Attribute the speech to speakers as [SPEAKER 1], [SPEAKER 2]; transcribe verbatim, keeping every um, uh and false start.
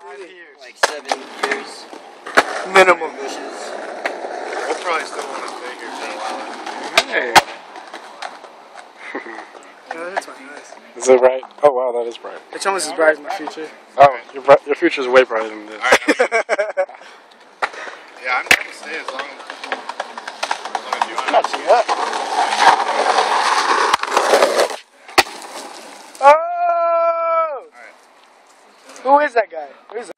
[SPEAKER 1] Five years.
[SPEAKER 2] Like seven years.
[SPEAKER 1] Minimum.
[SPEAKER 2] Bushes.
[SPEAKER 3] We'll probably still want to stay here for a while.
[SPEAKER 1] Hey. Oh, that's my nice.
[SPEAKER 4] Is it bright? Oh wow, that is bright.
[SPEAKER 1] It's almost as bright as my future.
[SPEAKER 4] Oh, your bri- your future's way brighter than this.
[SPEAKER 3] Alright, yeah, I'm going to stay as long as, as long as you want.
[SPEAKER 1] Not yet. Oh!
[SPEAKER 3] Alright.
[SPEAKER 1] Who is that guy? Who is that?